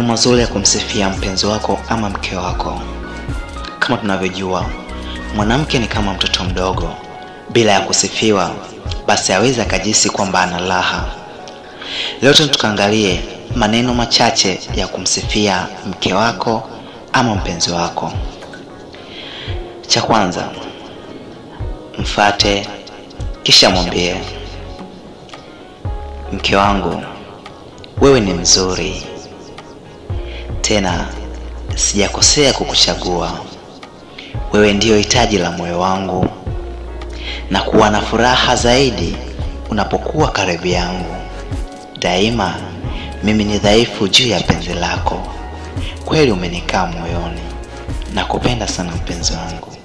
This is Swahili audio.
mazuri ya kumsifia mpenzi wako ama mke wako. Kama tunavyojua, mwanamke ni kama mtoto mdogo, bila ya kusifiwa basi hawezi akajisi kwamba ana raha. Leo tukaangalie maneno machache ya kumsifia mke wako ama mpenzi wako. Cha kwanza, mfate kisha mwambie, mke wangu, wewe ni mzuri, tena sijakosea kukuchagua. Wewe ndio hitaji la moyo wangu, na kuwa na furaha zaidi unapokuwa karibu yangu. Daima mimi ni dhaifu juu ya penzi lako. Kweli umenikaa moyoni. Nakupenda sana mpenzi wangu.